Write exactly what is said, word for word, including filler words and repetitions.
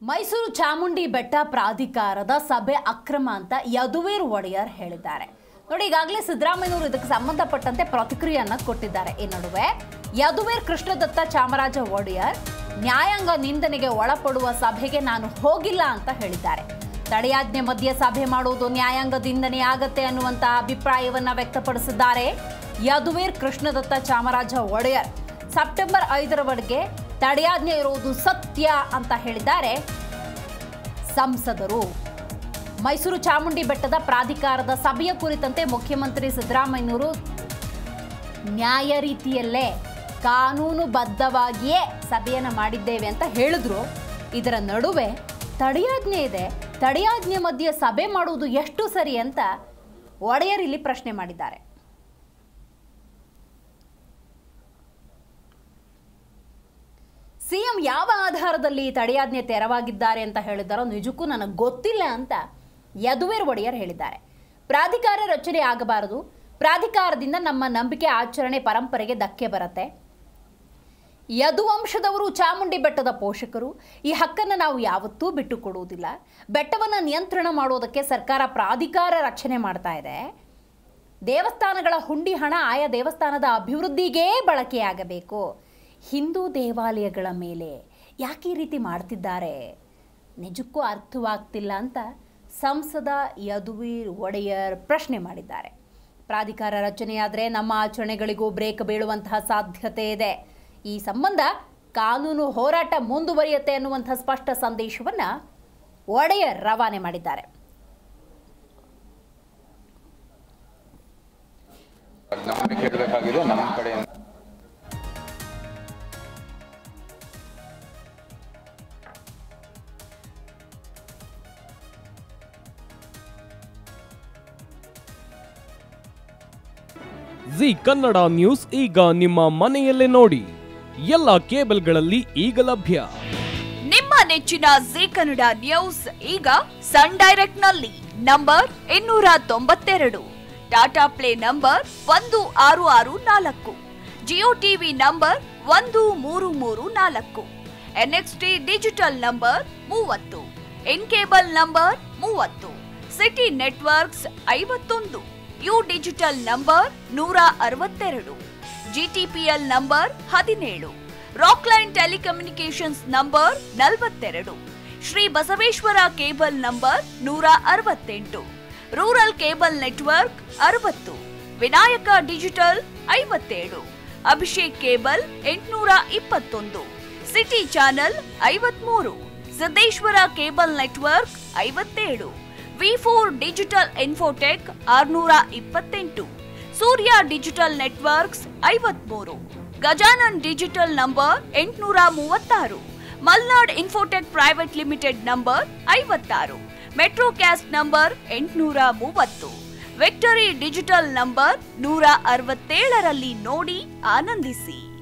ಮೈಸೂರು ಚಾಮುಂಡಿ ಬೆಟ್ಟ ಪ್ರಾಧಿಕಾರದ ಸಭೆ ಅಕ್ರಮ ಅಂತ ಯದುವೀರ್ ಒಡೆಯರ್ ಹೇಳಿದ್ದಾರೆ. ನೋಡಿ, ಈಗಾಗಲೇ ಸಿದ್ದರಾಮಯ್ಯನವರು ಇದಕ್ಕೆ ಸಂಬಂಧಪಟ್ಟಂತೆ ಪ್ರತಿಕ್ರಿಯೆಯನ್ನು ಕೊಟ್ಟಿದ್ದಾರೆ. ಈ ನಡುವೆ ಯದುವೀರ್ ಕೃಷ್ಣದತ್ತ ಚಾಮರಾಜ ಒಡೆಯರ್ ನ್ಯಾಯಾಂಗ ನಿಂದನೆಗೆ ಒಳಪಡುವ ಸಭೆಗೆ ನಾನು ಹೋಗಿಲ್ಲ ಅಂತ ಹೇಳಿದ್ದಾರೆ. ತಡೆಯಾಜ್ಞೆ ಮಧ್ಯೆ ಸಭೆ ಮಾಡುವುದು ನ್ಯಾಯಾಂಗ ನಿಂದನೆ ಆಗತ್ತೆ ಅನ್ನುವಂತ ಅಭಿಪ್ರಾಯವನ್ನ ವ್ಯಕ್ತಪಡಿಸಿದ್ದಾರೆ. ಯದುವೀರ್ ಕೃಷ್ಣದತ್ತ ಚಾಮರಾಜ ಒಡೆಯರ್ ಸೆಪ್ಟೆಂಬರ್ ಐದರವರೆಗೆ ತಡೆಯಾಜ್ಞೆ ಇರುವುದು ಸತ್ಯ ಅಂತ ಹೇಳಿದ್ದಾರೆ ಸಂಸದರು. ಮೈಸೂರು ಚಾಮುಂಡಿ ಬೆಟ್ಟದ ಪ್ರಾಧಿಕಾರದ ಸಭೆಯ ಕುರಿತಂತೆ ಮುಖ್ಯಮಂತ್ರಿ ಸಿದ್ದರಾಮಯ್ಯನವರು ನ್ಯಾಯ ರೀತಿಯಲ್ಲೇ ಕಾನೂನುಬದ್ಧವಾಗಿಯೇ ಸಭೆಯನ್ನು ಮಾಡಿದ್ದೇವೆ ಅಂತ ಹೇಳಿದ್ರು. ಇದರ ನಡುವೆ ತಡೆಯಾಜ್ಞೆ ಇದೆ, ತಡೆಯಾಜ್ಞೆ ಮಧ್ಯೆ ಸಭೆ ಮಾಡುವುದು ಎಷ್ಟು ಸರಿ ಅಂತ ಒಡೆಯರ್ ಇಲ್ಲಿ ಪ್ರಶ್ನೆ ಮಾಡಿದ್ದಾರೆ. ಸಿಎಂ ಯಾವ ಆಧಾರದಲ್ಲಿ ತಡೆಯಾಜ್ಞೆ ತೆರವಾಗಿದ್ದಾರೆ ಅಂತ ಹೇಳಿದಾರೋ ನಿಜಕ್ಕೂ ನನಗೆ ಗೊತ್ತಿಲ್ಲ ಅಂತ ಯದುವೀರ್ ಒಡೆಯರ್ ಹೇಳಿದ್ದಾರೆ. ಪ್ರಾಧಿಕಾರ ರಚನೆ ಆಗಬಾರದು, ಪ್ರಾಧಿಕಾರದಿಂದ ನಮ್ಮ ನಂಬಿಕೆ ಆಚರಣೆ ಪರಂಪರೆಗೆ ಧಕ್ಕೆ ಬರುತ್ತೆ. ಯದುವಂಶದವರು ಚಾಮುಂಡಿ ಬೆಟ್ಟದ ಪೋಷಕರು, ಈ ಹಕ್ಕನ್ನು ನಾವು ಯಾವತ್ತೂ ಬಿಟ್ಟು ಕೊಡುವುದಿಲ್ಲ. ಬೆಟ್ಟವನ್ನು ನಿಯಂತ್ರಣ ಮಾಡೋದಕ್ಕೆ ಸರ್ಕಾರ ಪ್ರಾಧಿಕಾರ ರಚನೆ ಮಾಡ್ತಾ ಇದೆ. ದೇವಸ್ಥಾನಗಳ ಹುಂಡಿ ಹಣ ಆಯಾ ದೇವಸ್ಥಾನದ ಅಭಿವೃದ್ಧಿಗೇ ಬಳಕೆಯಾಗಬೇಕು. ಹಿಂದೂ ದೇವಾಲಯಗಳ ಮೇಲೆ ಯಾಕೆ ಈ ರೀತಿ ಮಾಡ್ತಿದ್ದಾರೆ ನಿಜಕ್ಕೂ ಅರ್ಥವಾಗ್ತಿಲ್ಲ ಅಂತ ಸಂಸದ ಯದುವೀರ್ ಒಡೆಯರ್ ಪ್ರಶ್ನೆ ಮಾಡಿದ್ದಾರೆ. ಪ್ರಾಧಿಕಾರ ರಚನೆಯಾದರೆ ನಮ್ಮ ಆಚರಣೆಗಳಿಗೂ ಬ್ರೇಕ್ ಬೀಳುವಂತಹ ಸಾಧ್ಯತೆ ಇದೆ. ಈ ಸಂಬಂಧ ಕಾನೂನು ಹೋರಾಟ ಮುಂದುವರಿಯುತ್ತೆ ಅನ್ನುವಂಥ ಸ್ಪಷ್ಟ ಸಂದೇಶವನ್ನು ಒಡೆಯರ್ ರವಾನೆ ಮಾಡಿದ್ದಾರೆ. ಜಿ ಕನ್ನಡ ನ್ಯೂಸ್ ಈಗ ನಿಮ್ಮ ಮನೆಯಲ್ಲೇ ನೋಡಿ. ಎಲ್ಲ ಕೇಬಲ್ಗಳಲ್ಲಿ ಈಗ ಲಭ್ಯ. ನಿಮ್ಮ ನೆಚ್ಚಿನ ಜಿ ಕನ್ನಡ ನ್ಯೂಸ್ ಈಗ ಸನ್ ಡೈರೆಕ್ಟ್ ನಲ್ಲಿ ನಂಬರ್ ಇನ್ನೂರ ತೊಂಬತ್ತೆರಡು, ಟಾಟಾ ಪ್ಲೇ ನಂಬರ್ ಒಂದು ಆರು ಆರು ನಾಲ್ಕು, ಜಿಯೋ ಟಿವಿ ನಂಬರ್ ಒಂದು ಮೂರು ಮೂರು ನಾಲ್ಕು, ಎನ್ಎಕ್ಸ್ಟಿ ಡಿಜಿಟಲ್ ನಂಬರ್ ಮೂವತ್ತು, ಇನ್ ಕೇಬಲ್ ನಂಬರ್ ಮೂವತ್ತು, ಸಿಟಿ ನೆಟ್ವರ್ಕ್ಸ್ ಐವತ್ತೊಂದು, ಯು ಡಿಜಿಟಲ್ ನಂಬರ್ ನೂರ ಅರವತ್ತೆರಡು, ಜಿಟಿಪಿಎಲ್ ನಂಬರ್ ಹದಿನೇಳು, ರಾಕ್ಲೈನ್ ಟೆಲಿಕಮ್ಯುನಿಕೇಶನ್ಸ್ ನಂಬರ್ ನಲವತ್ತೆರಡು, ಶ್ರೀ ಬಸವೇಶ್ವರ ಕೇಬಲ್ ನಂಬರ್ ನೂರ ಅರವತ್ತೆಂಟು, ರೂರಲ್ ಕೇಬಲ್ ನೆಟ್ವರ್ಕ್ ಅರವತ್ತು, ವಿನಾಯಕ ಡಿಜಿಟಲ್ ಐವತ್ತೇಳು, ಅಭಿಷೇಕ್ ಕೇಬಲ್ ಎಂಟುನೂರ ಇಪ್ಪತ್ತೊಂದು, ಸಿಟಿ ಚಾನೆಲ್ ಐವತ್ಮೂರು, ಸಿದ್ದೇಶ್ವರ ಕೇಬಲ್ ನೆಟ್ವರ್ಕ್ ಐವತ್ತೇಳು, ವಿ ಫೋರ್ ಡಿಜಿಟಲ್ ಇನ್ಫೋಟೆಕ್ ಆರುನೂರ ಇಪ್ಪತ್ತೆಂಟು, ಸೂರ್ಯ ಡಿಜಿಟಲ್ ನೆಟ್ವರ್ಕ್ಸ್ ಐವತ್ಮೂರು, ಗಜಾನನ್ ಡಿಜಿಟಲ್ ನಂಬರ್ ಎಂಟುನೂರ ಮೂವತ್ತಾರು, Malnad infotech private limited number ಐವತ್ತಾರು, ಮೆಟ್ರೋ ಕ್ಯಾಸ್ಟ್ ನಂಬರ್ ಎಂಟುನೂರ ಮೂವತ್ತು, ವಿಕ್ಟರಿ ಡಿಜಿಟಲ್ ನಂಬರ್ ನೂರ ಅರವತ್ತೇಳರಲ್ಲಿ ನೋಡಿ ಆನಂದಿಸಿ.